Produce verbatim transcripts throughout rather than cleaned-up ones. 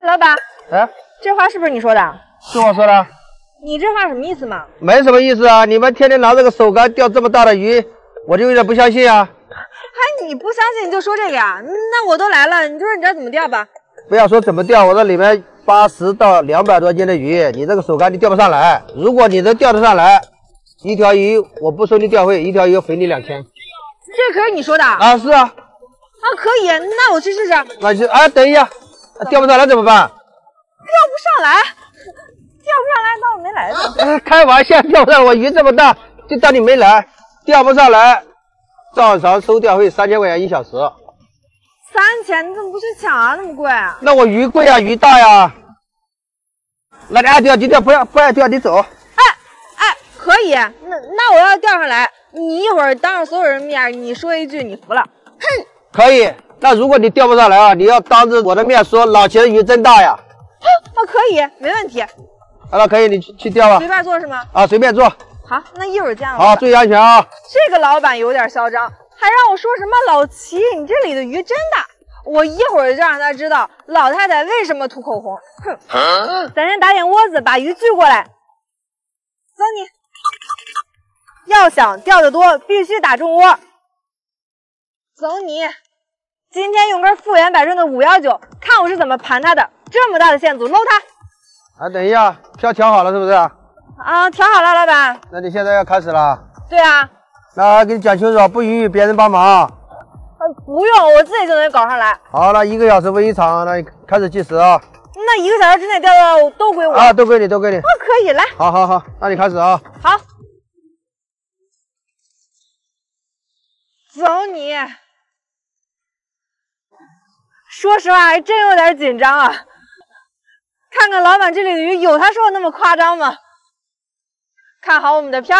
老板， 哎， 这话是不是你说的？ 是我说的。 你这话什么意思嘛？ 没什么意思啊！你们天天拿这个手竿钓这么大的鱼，我就有点不相信啊。 还你不相信你就说这个呀？那我都来了，你就说你这怎么钓吧。 不要说怎么钓，我这里面八十到两百多斤的鱼，你这个手竿你钓不上来。如果你能钓得上来，一条鱼我不收你钓费，一条鱼赔你两千。 这可是你说的啊？是啊。 啊，可以，那我去试试。 那就啊，等一下，钓不上来怎么办？ 钓不上来，钓不上来，当我没来呢。 啊、开玩笑，钓不上我鱼这么大，就当你没来。钓不上来，照常收钓费三千块钱一小时。 三千？你怎么不去抢啊？那么贵？ 那我鱼贵呀、啊，鱼大呀。那你爱钓就钓，不要不爱钓你走。 哎哎，可以，那那我要钓上来，你一会儿当着所有人面你说一句你服了。哼。 可以。那如果你钓不上来啊，你要当着我的面说老钱的鱼真大呀。 啊，可以，没问题。 好了，可以，你去去钓吧。 随便做是吗？ 啊，随便做。 好，那一会儿见了。 好，注意安全啊。 这个老板有点嚣张，还让我说什么老齐，你这里的鱼真大。我一会儿就让他知道老太太为什么涂口红。哼，啊、咱先打点窝子，把鱼聚过来。走你。要想钓得多，必须打中窝。走你。今天用根复原百顺的五幺九，看我是怎么盘它的。这么大的线组，搂它。 啊，等一下，票调好了是不是？ 啊，调好了，老板。 那你现在要开始了？ 对啊。 那给你讲清楚，不允许别人帮忙。 呃，不用，我自己就能搞上来。 好，那一个小时为一场，那你开始计时啊。 那一个小时之内钓的都归我啊，都归你，都归你。 啊，可以，来。 好好好，那你开始啊。 好。走你。说实话，还真有点紧张啊。看看老板这里的鱼，有他说的那么夸张吗？看好我们的漂。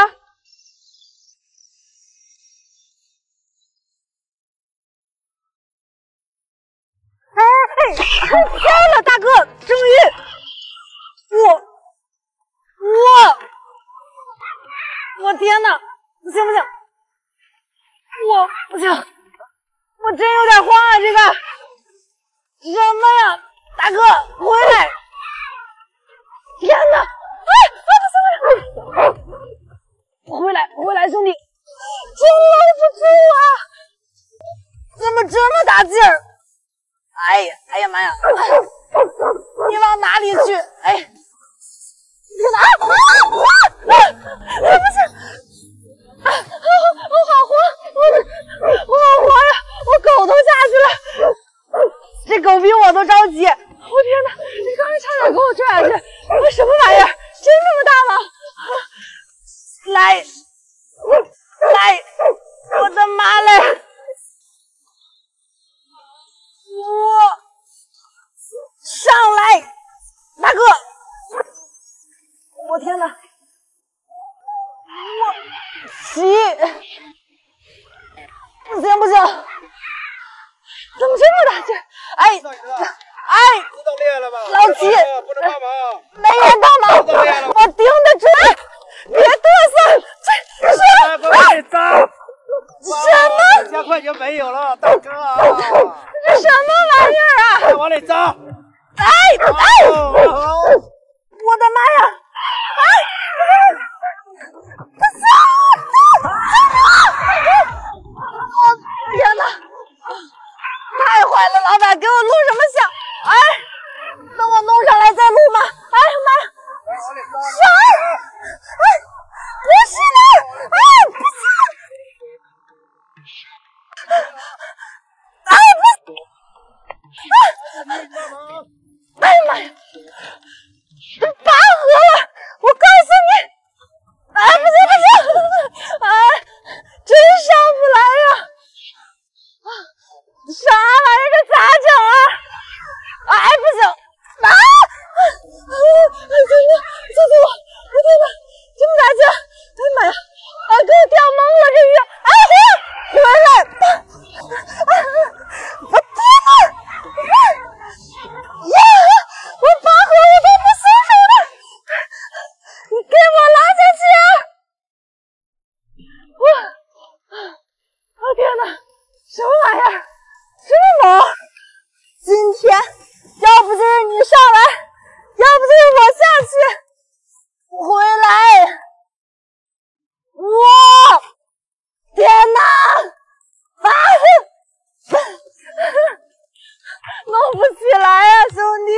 哎哎，漂了，大哥，终于，我，我，我天哪，不行不行，我不行，我真有点慌啊，这个。什么呀，大哥，回来！天哪！哎，啊不行不行！回来，回来，兄弟！真搂不住啊！怎么这么大劲儿？哎呀，哎呀妈呀！你往哪里去？哎，天哪！啊啊啊！啊不是！啊，我好慌，我我好慌呀！我狗都下去了。这狗比我都着急！我、哦、天哪！你刚才差点给我拽下去！我什么玩意儿？真这么大吗？来，来，我的妈嘞！我上来，大哥！我天哪！我起！不行不行！怎么这么大劲？哎哎， 知道厉害了吧？ 老齐， 不能帮忙， 没人帮忙，我盯得住。别嘚瑟，这这是什么？ 两千块钱没有了，大哥啊！ 这什么玩意儿啊？ 再往里走！ 哎哎！我的妈呀！哎！我天哪！太坏了，老板，给我录什么像？哎，等我弄上来再录吗？哎呀妈呀！啥？哎，不是的！哎，不是！哎，不是！哎，哎呀妈呀！拔河了！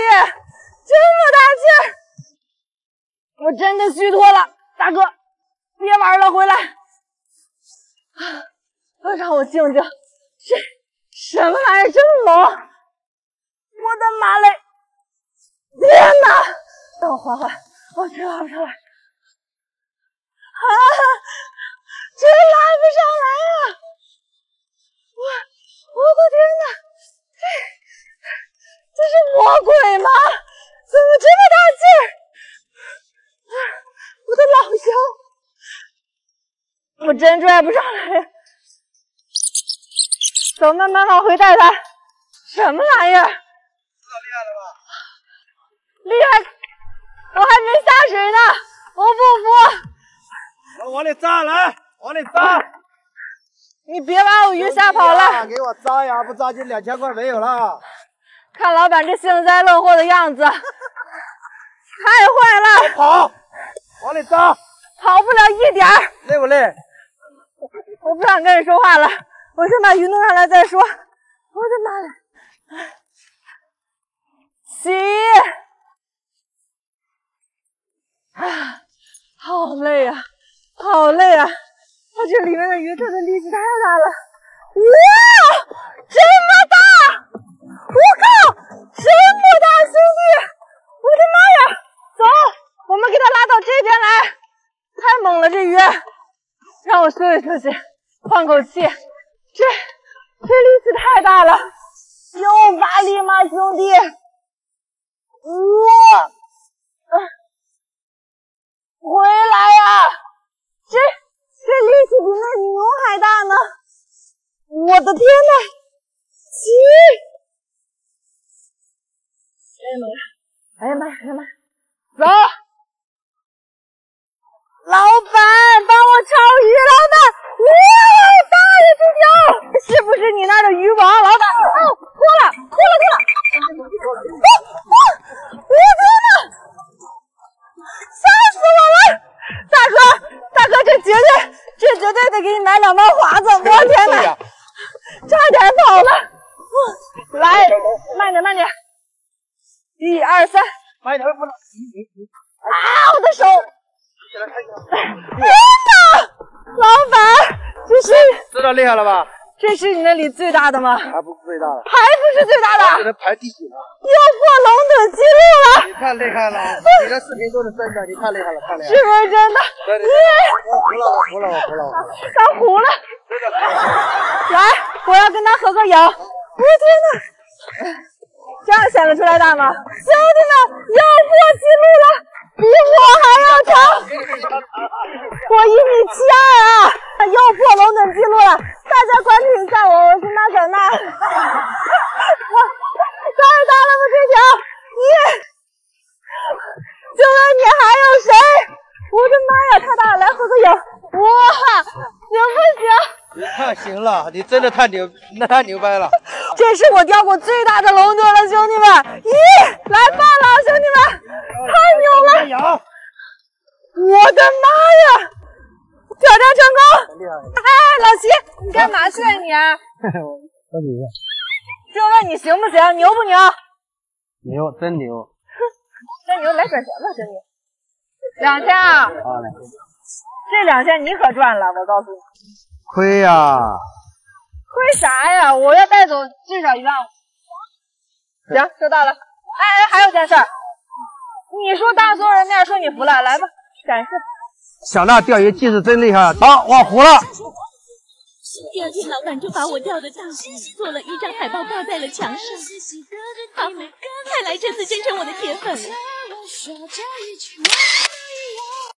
这么大劲儿，我真的虚脱了。大哥，别玩了，回来！啊，让我静静。这什么玩意儿这么猛？我的妈嘞！天哪！让我缓缓，我真拉不上来。啊！真拉不上来啊！我我的天哪！这这是魔鬼吗？怎么这么大劲儿？我的老腰，我真拽不上来。走，慢慢往回带他。什么玩意儿？ 知道厉害了吧？ 厉害！我还没下水呢，我不服。 往里扎，来，往里扎。 你别把我鱼吓跑了。 给我扎呀，不扎就两千块没有了。 看老板这幸灾乐祸的样子，太坏了！ 跑，往里扎， 跑不了一点儿。 累不累？ 我不想跟你说话了，我先把鱼弄上来再说。我的妈呀！洗！啊，好累啊，好累啊！它这里面的鱼，它的力气太大了。哇，这么大！我靠，这么大，兄弟！我的妈呀！走，我们给它拉到这边来。太猛了，这鱼！让我休息休息，换口气。这这力气太大了，有发力吗，兄弟？哇！啊，回来呀！这这力气比那牛还大呢！我的天呐！急！哎呀妈呀！哎呀妈呀！哎呀妈呀！走！老板，帮我抄鱼！老板，哇，大呀这条！是不是你那儿的鱼王？老板，哦，脱了，脱了，脱了！啊啊！我天哪！吓死我了！大哥，大哥，这绝对，这绝对得给你买两包华子！我天哪，差点跑了！来，慢点，慢点！一二三， 慢点，不能！ 啊，我的手！天哪，老板，这是知道厉害了吧？ 这是你那里最大的吗？ 还不是最大的， 还不是最大的， 只能排第几了？ 又破龙趸记录了！ 你太厉害了，你的视频都是真的，你太厉害了，太厉害了！ 是不是真的？ 对对对，我服了，我服了，我服了，我服了！ 他糊了！ 真的服了！ 来，我要跟他合个影。我的天哪，这样显得出来大吗？兄弟们，又破纪录了！比我还要长，我一米七二啊！又破龙趸记录了，大家关注一下我，我是那小娜。太大了吧这条！你，就问你还有谁？我的妈呀，太大了！来合个影。哇，行不行？ 你太行了，你真的太牛，那太牛掰了！ 这是我钓过最大的龙趸了，兄弟们！咦，来棒了，兄弟们！太牛了！我的妈呀！挑战成功！哎，老齐，你干嘛去啊你？ 真牛！ 就问你行不行？牛不牛？ 牛，真牛！ 真牛，来转钱吧，真牛！两千啊！ 好嘞。 这两千你可赚了，我告诉你。 亏呀、啊！ 亏啥呀？我要带走至少一万五。行，收到了。哎哎，还有件事儿，你说当所有人面说你服了，来吧，展示。 小娜钓鱼技术真厉害，好，我服了。 第二天，老板就把我钓的大鱼做了一张海报挂在了墙上。好，看来这次真成我的铁粉了。